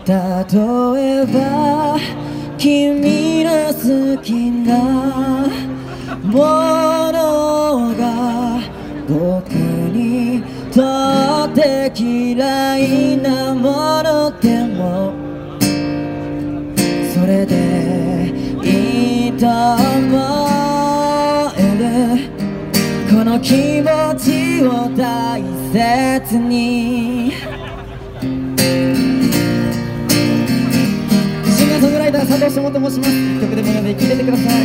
例えば君の好きなものが僕にとって嫌いなものでもそれでいいと思えるこの気持ちを大切にシンガーソングライター佐藤志茂と申します。一曲でも読んで聴いててください。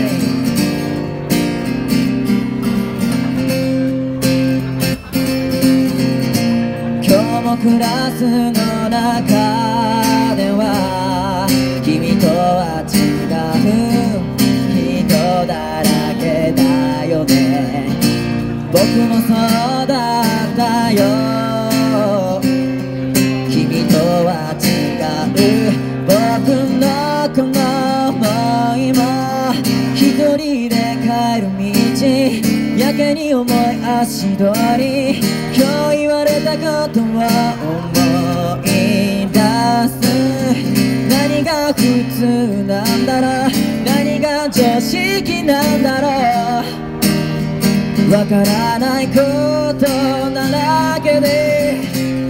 クラスの中では君とは違う人だらけだよね。僕もそうだったよ。君とは違う僕のこの想いも一人で帰る道やけに重い足取り今日言われたことを思い出す。何が普通なんだろう何が常識なんだろうわからないことだらけで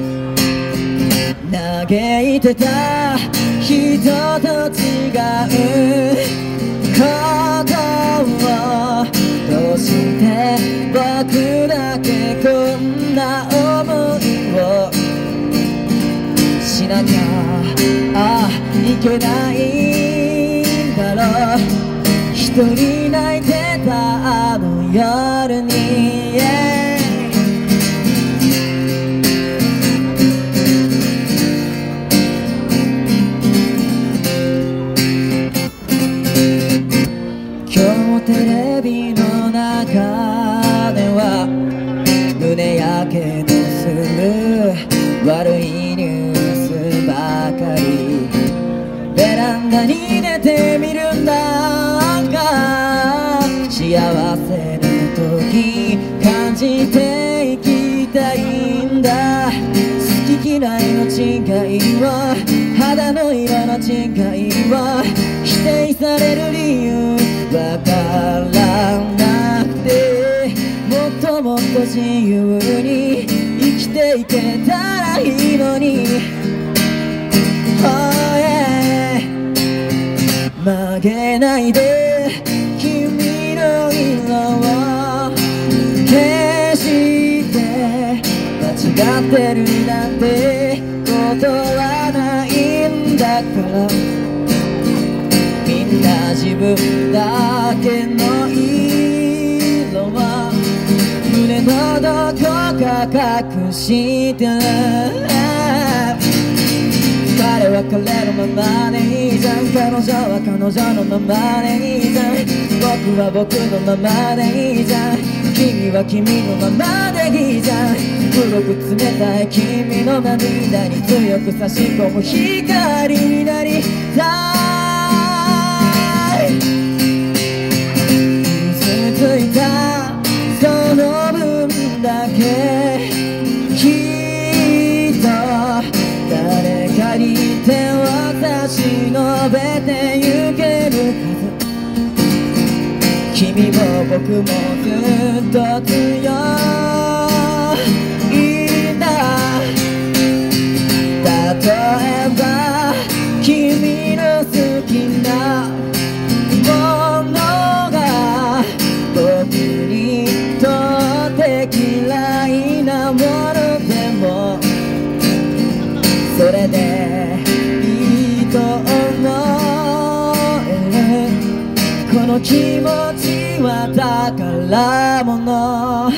嘆いてた人と違うことをどうして僕だけこんな思いをしなきゃいけないんだろう。一人泣いてたあの夜に、今日テレビの中では胸やけどする悪いニュースばかりベランダに出てみるんだが幸せな時感じていきたいんだ。好き嫌いの違いは肌の色の違いは否定される理由わからなくてもっともっと自由に生きていけたらいいのに、oh yeah、 曲げないで君の色を決して間違ってるなんてことはないんだからみんな自分だけの色は胸のどこか隠してる。彼は彼のままでいいじゃん彼女は彼女のままでいいじゃん僕は僕のままでいいじゃん君は君のままでいいじゃん黒く冷たい君の涙に強く差し込む光になりたい。傷ついたその分だけきっと誰かに手を差し伸べてゆけるはず。君も僕もずっと強いんだ。例えば君の好きなものが僕にとって嫌いなものでもそれでいいと思えるこの気持ちは宝物。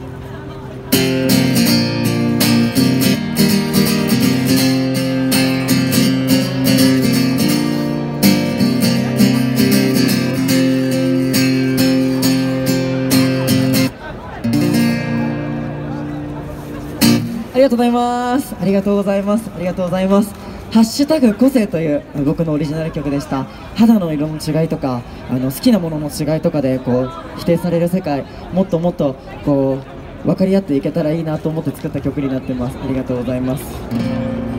ありがとうございます。ありがとうございます。ありがとうございます。ハッシュタグ個性という僕のオリジナル曲でした。肌の色の違いとか好きなものの違いとかで否定される世界もっともっと分かり合っていけたらいいなと思って作った曲になってます。ありがとうございます。